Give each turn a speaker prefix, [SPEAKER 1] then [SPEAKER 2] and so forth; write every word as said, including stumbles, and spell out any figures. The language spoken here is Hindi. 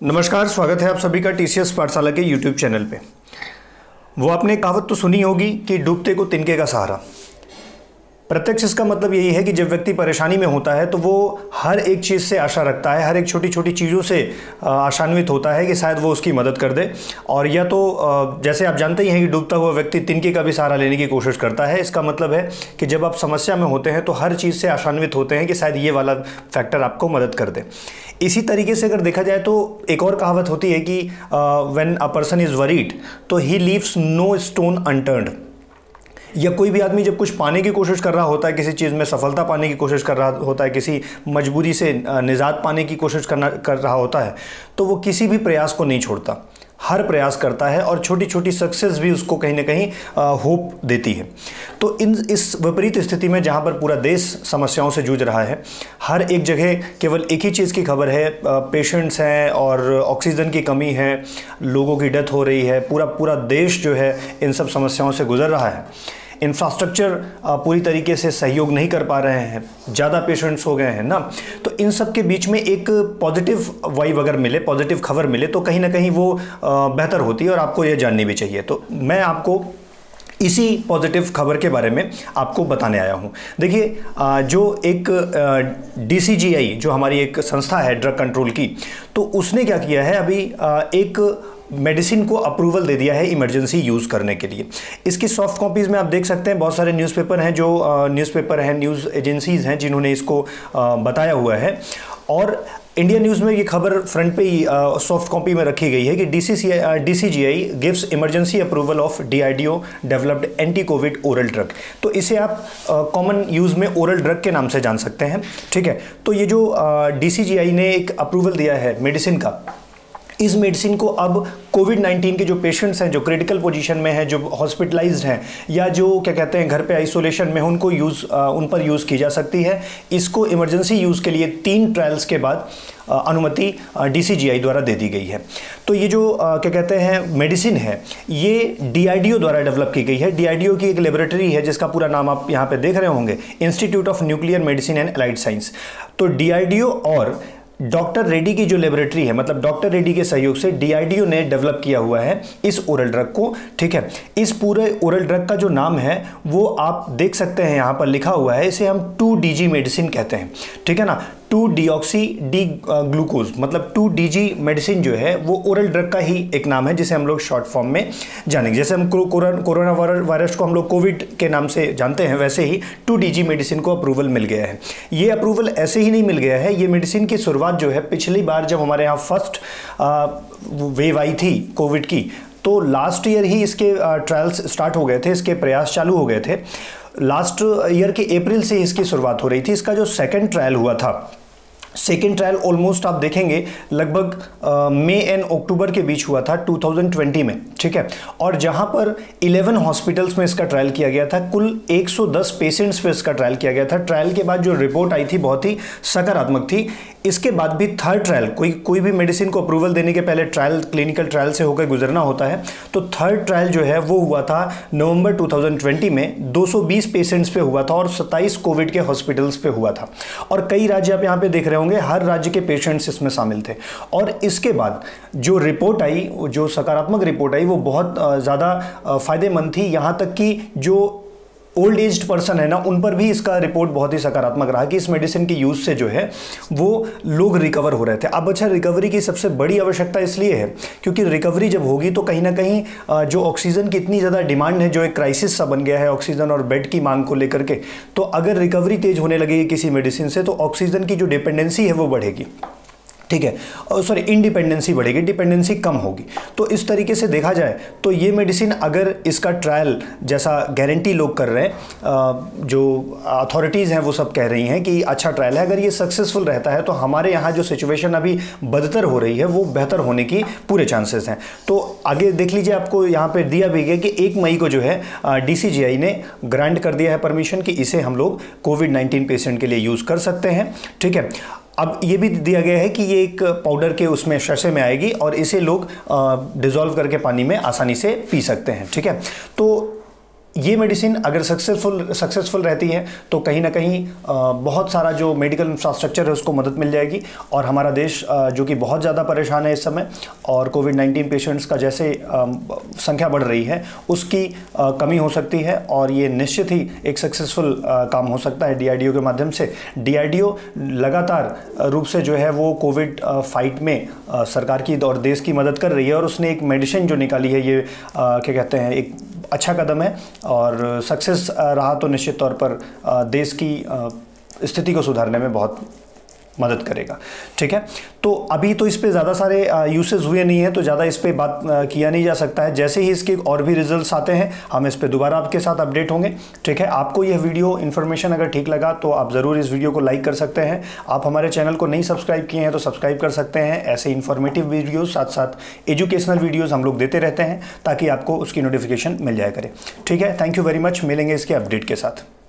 [SPEAKER 1] नमस्कार, स्वागत है आप सभी का टीसीएस पाठशाला के यूट्यूब चैनल पे। वो आपने कहावत तो सुनी होगी कि डूबते को तिनके का सहारा। प्रत्यक्ष इसका मतलब यही है कि जब व्यक्ति परेशानी में होता है तो वो हर एक चीज़ से आशा रखता है, हर एक छोटी छोटी चीज़ों से आशान्वित होता है कि शायद वो उसकी मदद कर दे। और या तो जैसे आप जानते ही हैं कि डूबता हुआ व्यक्ति तिनके का भी सहारा लेने की कोशिश करता है। इसका मतलब है कि जब आप समस्या में होते हैं तो हर चीज़ से आशान्वित होते हैं कि शायद ये वाला फैक्टर आपको मदद कर दे। इसी तरीके से अगर देखा जाए तो एक और कहावत होती है कि when a person is worried तो he leaves no stone unturned. या कोई भी आदमी जब कुछ पाने की कोशिश कर रहा होता है, किसी चीज़ में सफलता पाने की कोशिश कर रहा होता है, किसी मजबूरी से निजात पाने की कोशिश करना कर रहा होता है, तो वो किसी भी प्रयास को नहीं छोड़ता, हर प्रयास करता है और छोटी छोटी सक्सेस भी उसको कहीं ना कहीं होप देती है। तो इन इस विपरीत स्थिति में जहाँ पर पूरा देश समस्याओं से जूझ रहा है, हर एक जगह केवल एक ही चीज़ की खबर है, पेशेंट्स हैं और ऑक्सीजन की कमी है, लोगों की डेथ हो रही है, पूरा पूरा देश जो है इन सब समस्याओं से गुजर रहा है। इंफ्रास्ट्रक्चर पूरी तरीके से सहयोग नहीं कर पा रहे हैं, ज़्यादा पेशेंट्स हो गए हैं ना। तो इन सब के बीच में एक पॉजिटिव वाइब अगर मिले, पॉजिटिव खबर मिले तो कहीं ना कहीं वो बेहतर होती है और आपको ये जाननी भी चाहिए। तो मैं आपको इसी पॉजिटिव खबर के बारे में आपको बताने आया हूँ। देखिए, जो एक डी सी जी आई जो हमारी एक संस्था है ड्रग कंट्रोल की, तो उसने क्या किया है, अभी एक मेडिसिन को अप्रूवल दे दिया है इमरजेंसी यूज़ करने के लिए। इसकी सॉफ्ट कॉपीज़ में आप देख सकते हैं, बहुत सारे न्यूज़पेपर हैं जो न्यूज़पेपर हैं न्यूज़ एजेंसीज़ हैं जिन्होंने इसको आ, बताया हुआ है। और इंडिया न्यूज़ में ये खबर फ्रंट पे ही सॉफ्ट कॉपी में रखी गई है कि D C G I gives emergency approval of D R D O developed anti Covid oral drug. तो इसे आप कॉमन यूज़ में ओरल ड्रग के नाम से जान सकते हैं, ठीक है। तो ये जो डी सी जी आई ने एक अप्रूवल दिया है मेडिसिन का, इस मेडिसिन को अब कोविड नाइन्टीन के जो पेशेंट्स हैं, जो क्रिटिकल पोजीशन में हैं, जो हॉस्पिटलाइज्ड हैं या जो क्या कहते हैं घर पे आइसोलेशन में, उनको यूज़ उन पर यूज़ की जा सकती है। इसको इमरजेंसी यूज़ के लिए तीन ट्रायल्स के बाद अनुमति डी सी जी आई द्वारा दे दी गई है। तो ये जो क्या कहते हैं मेडिसिन है, ये डी आर डी ओ द्वारा डेवलप की गई है। डी आर डी ओ की एक लेबोरेटरी है जिसका पूरा नाम आप यहाँ पे देख रहे होंगे, institute of nuclear medicine and allied science. तो डी आर डी ओ और डॉक्टर रेड्डी की जो लेबोरेटरी है, मतलब डॉक्टर रेड्डी के सहयोग से डी आर डी ओ ने डेवलप किया हुआ है इस ओरल ड्रग को, ठीक है। इस पूरे ओरल ड्रग का जो नाम है वो आप देख सकते हैं यहाँ पर लिखा हुआ है, इसे हम टू डी जी मेडिसिन कहते हैं, ठीक है ना। टू डीऑक्सी डी ग्लूकोज मतलब टू डी जी मेडिसिन जो है वो ओरल ड्रग का ही एक नाम है जिसे हम लोग शॉर्ट फॉर्म में जानेंगे। जैसे हम कोरोना वायरस को हम लोग कोविड के नाम से जानते हैं, वैसे ही टू डी जी मेडिसिन को अप्रूवल मिल गया है। ये अप्रूवल ऐसे ही नहीं मिल गया है, ये मेडिसिन की शुरुआत जो है पिछली बार जब हमारे यहाँ फर्स्ट वेव आई थी कोविड की, तो लास्ट ईयर ही इसके ट्रायल्स स्टार्ट हो गए थे, इसके प्रयास चालू हो गए थे। लास्ट ईयर के अप्रैल से इसकी शुरुआत हो रही थी। इसका जो सेकेंड ट्रायल हुआ था, सेकेंड ट्रायल ऑलमोस्ट आप देखेंगे लगभग मई एंड अक्टूबर के बीच हुआ था टू थाउजेंड ट्वेंटी में, ठीक है। और जहां पर इलेवन हॉस्पिटल्स में इसका ट्रायल किया गया था, कुल एक सौ दस पेशेंट्स पे इसका ट्रायल किया गया था। ट्रायल के बाद जो रिपोर्ट आई थी बहुत ही सकारात्मक थी। इसके बाद भी थर्ड ट्रायल, कोई कोई भी मेडिसिन को अप्रूवल देने के पहले ट्रायल, क्लिनिकल ट्रायल से होकर गुजरना होता है। तो थर्ड ट्रायल जो है वो हुआ था नवंबर टू थाउजेंड ट्वेंटी में, दो सौ बीस पेशेंट्स पे हुआ था और सत्ताईस कोविड के हॉस्पिटल्स पे हुआ था। और कई राज्य आप यहाँ पे देख रहे होंगे, हर राज्य के पेशेंट्स इसमें शामिल थे। और इसके बाद जो रिपोर्ट आई, जो सकारात्मक रिपोर्ट आई, वो बहुत ज़्यादा फायदेमंद थी। यहाँ तक कि जो ओल्ड एज्ड पर्सन है ना, उन पर भी इसका रिपोर्ट बहुत ही सकारात्मक रहा कि इस मेडिसिन की यूज़ से जो है वो लोग रिकवर हो रहे थे। अब अच्छा, रिकवरी की सबसे बड़ी आवश्यकता इसलिए है क्योंकि रिकवरी जब होगी तो कहीं ना कहीं जो ऑक्सीजन की इतनी ज़्यादा डिमांड है, जो एक क्राइसिस सा बन गया है ऑक्सीजन और बेड की मांग को लेकर के, तो अगर रिकवरी तेज होने लगेगी किसी मेडिसिन से तो ऑक्सीजन की जो डिपेंडेंसी है वो बढ़ेगी, ठीक है। और सॉरी, इंडिपेंडेंसी बढ़ेगी, डिपेंडेंसी कम होगी। तो इस तरीके से देखा जाए तो ये मेडिसिन, अगर इसका ट्रायल जैसा गारंटी लोग कर रहे हैं, जो अथॉरिटीज़ हैं वो सब कह रही हैं कि अच्छा ट्रायल है, अगर ये सक्सेसफुल रहता है तो हमारे यहाँ जो सिचुएशन अभी बदतर हो रही है वो बेहतर होने की पूरे चांसेस हैं। तो आगे देख लीजिए, आपको यहाँ पे दिया भी गया कि एक मई को जो है डी सी जी आई ने ग्रांट कर दिया है परमिशन कि इसे हम लोग कोविड नाइन्टीन पेशेंट के लिए यूज़ कर सकते हैं, ठीक है। अब ये भी दिया गया है कि ये एक पाउडर के उसमें शशे में आएगी और इसे लोग डिज़ोल्व करके पानी में आसानी से पी सकते हैं, ठीक है। तो ये मेडिसिन अगर सक्सेसफुल सक्सेसफुल रहती है तो कहीं ना कहीं बहुत सारा जो मेडिकल इंफ्रास्ट्रक्चर है उसको मदद मिल जाएगी, और हमारा देश जो कि बहुत ज़्यादा परेशान है इस समय, और कोविड नाइन्टीन पेशेंट्स का जैसे संख्या बढ़ रही है उसकी कमी हो सकती है, और ये निश्चित ही एक सक्सेसफुल काम हो सकता है डी आर डी ओ के माध्यम से। डी आर डी ओ लगातार रूप से जो है वो कोविड फाइट में सरकार की और देश की मदद कर रही है, और उसने एक मेडिसिन जो निकाली है, ये क्या कहते हैं, एक अच्छा कदम है, और सक्सेस रहा तो निश्चित तौर पर देश की स्थिति को सुधारने में बहुत मदद करेगा। ठीक है, तो अभी तो इस पे ज़्यादा सारे यूसेज हुए नहीं हैं, तो ज़्यादा इस पे बात किया नहीं जा सकता है। जैसे ही इसके और भी रिजल्ट्स आते हैं हम इस पे दोबारा आपके साथ अपडेट होंगे। ठीक है, आपको यह वीडियो इन्फॉर्मेशन अगर ठीक लगा तो आप ज़रूर इस वीडियो को लाइक कर सकते हैं। आप हमारे चैनल को नहीं सब्सक्राइब किए हैं तो सब्सक्राइब कर सकते हैं। ऐसे इन्फॉर्मेटिव वीडियोज़, साथ साथ एजुकेशनल वीडियोज़ हम लोग देते रहते हैं ताकि आपको उसकी नोटिफिकेशन मिल जाया करे। ठीक है, थैंक यू वेरी मच, मिलेंगे इसके अपडेट के साथ।